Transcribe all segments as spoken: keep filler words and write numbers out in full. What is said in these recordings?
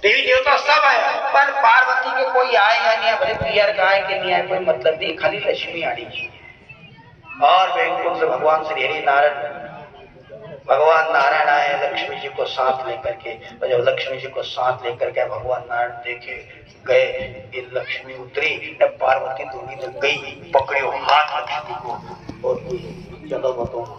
देवी देवता सब आए, पर पार्वती के कोई आए या नहीं, भले पियर का आए कि नहीं आए कोई मतलब नहीं, खाली लक्ष्मी आनी चाहिए। और वैकुंठ से भगवान श्री हरि नारायण भगवान नारायण आए लक्ष्मी जी को साथ लेकर के, और जब लक्ष्मी जी को साथ लेकर के भगवान नारायण देखे गए, ये लक्ष्मी उतरी, पार्वती दूरी लग गई, पकड़ो हाथ लक्ष्मी को और चलो बताओ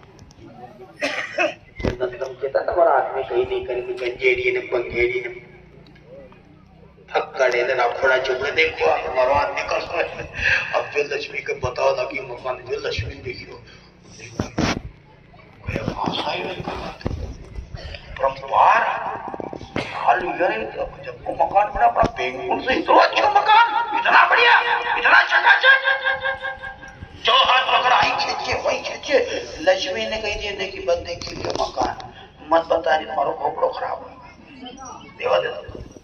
तुम्हारा आदमी कहीं नहीं करेंगे, गंजेड़ी ने पंगेड़ी ने थक्कड़े ने नाखुड़ा चुपड़े, देखो हमारा आदमी का। अब जो लक्ष्मी को बताओ ना कि मकान जो लक्ष्मी देखियो जब वो मकान बना बड़ा बेंकुल से, इतना अच्छा मकान, इतना बढ़िया, इतना चकाचक, जो हाथ पकड़ा आई खींचे वही खींचे। लक्ष्मी ने कही दिया नहीं कि बंदे के लिए मकान मत बता रही, तुम्हारा खोपड़ो खराब होगा, देवा दे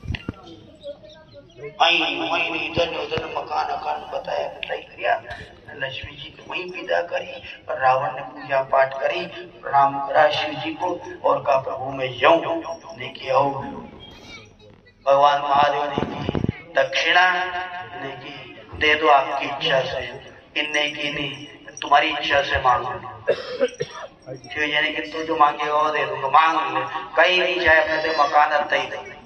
आई वही इधर उधर मकान अकान बताया बताई करिया। लक्ष्मी जी को वहीं विदा करी, और रावण ने पूजा पाठ करी, प्रणाम करा शिव जी को, और कहा प्रभु मैं जाऊं, देखिए आओ भगवान महादेव ने की दक्षिणा ने की, दे दो आपकी इच्छा से, इनने की नहीं तुम्हारी इच्छा से मांगो, यानी कि तू जो मांगे वो दे दूंगा, मांग ले, कहीं नहीं जाए अपने मकान अत्ता ही दे।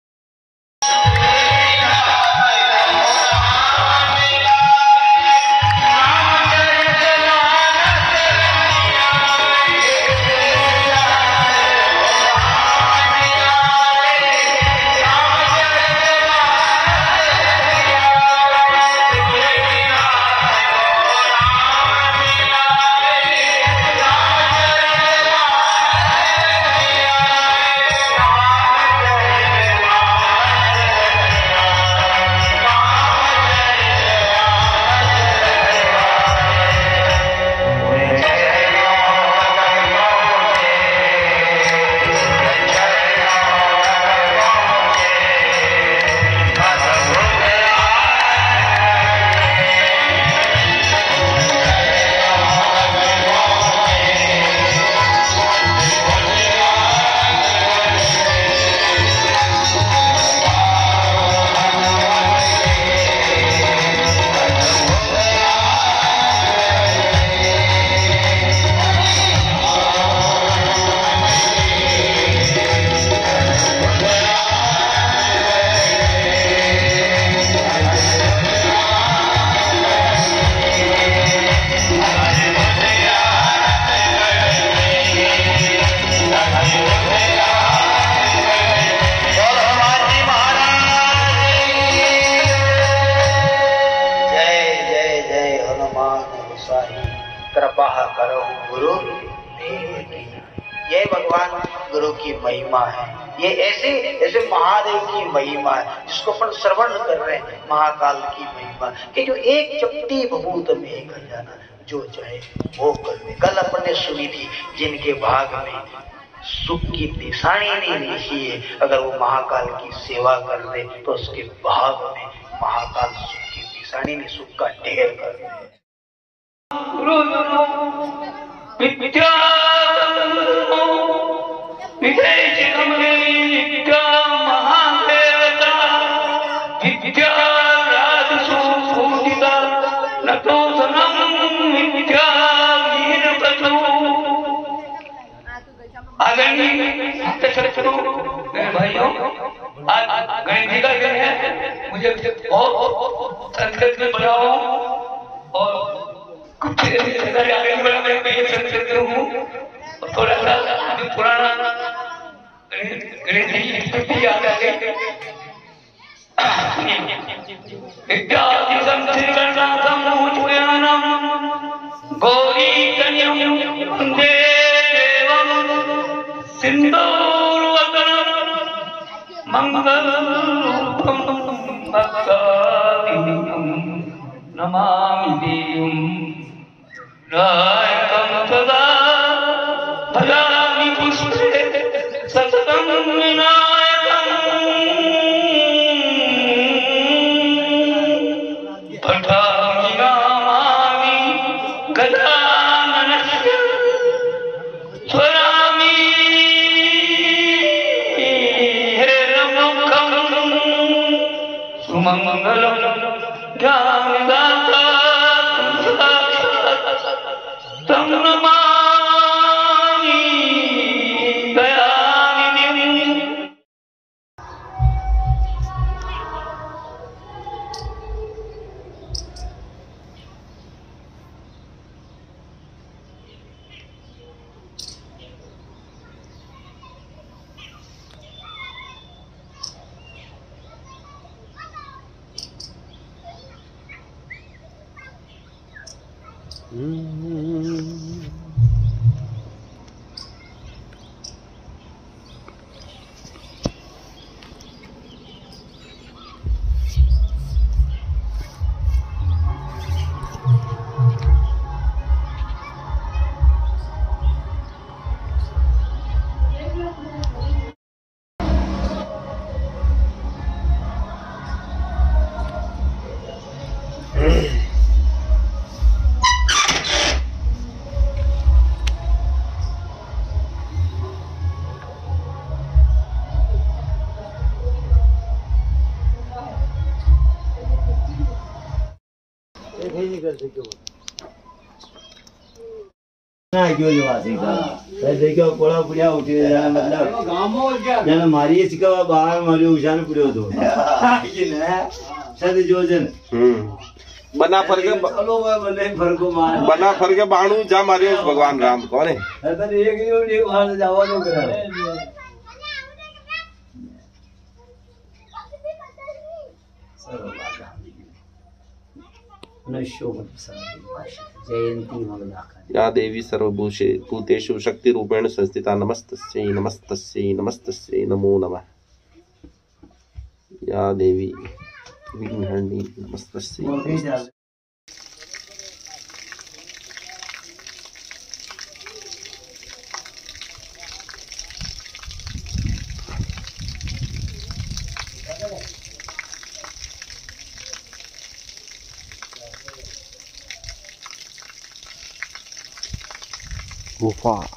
कृपा करो गुरु देव की। ये भगवान गुरु की महिमा है, ये ऐसे ऐसे महादेव की महिमा है जिसको अपन श्रवण कर रहे हैं, महाकाल की महिमा कि जो एक चपटी भभूत में ही कर जाना, जो चाहे वो कर ले। कल अपन ने सुनी थी जिनके भाग में सुख की निशानी नहीं लिखी है, अगर वो महाकाल की सेवा कर दे तो उसके भाग में महाकाल सुख की निशानी नहीं, सुख का ढेर कर दे। विद्या विदेश विद्या महादेवता विद्या राजसूदिता नतोसनम विद्या वीरपतु आदरणीय छात्रों मेरे भाइयों, आज गणेश जी का दिन है। मुझे बहुत संस्कृत में पढ़ाओ और कुछ आगे बढ़ा मैं संस्कृत हूँ, थोड़ा सा अभी पुराना गणेश जी की स्तुति याद आ गई। विद्यादि संस्कृतनाथम उज्जयानम गौरी कन्यम वंदे देवम सिंदूरवदनम मंगलरूपम भक्तादिनियम नमामि देवम् नायकं सदा भजामि पुष्पे सततं विनायकं पठामि नामामि गजाननस्य स्वरामि हे नमः ज्ञान दाता तम नमामि दयानिधिम्। देखो कोड़ा पुड़िया उठी जाना मतलब जाना मारी इसका बाहर मारी उशान पुड़ियो दो सद जोजन बना फर के चलो मैं बने फर को मार बना फर के बाणु जा मारे भगवान राम कौन है? अरे एक ही एक वहां से जावा तो करा जयंती मंगला या देवी सर्वभूषे भूतेषु शक्ति रूपेण संस्थिता नमस्तस्यै नमस्तस्यै नमस्तस्यै नमो नमः। या देवी विघ्नहरणी नमस्तस्यै। गुफा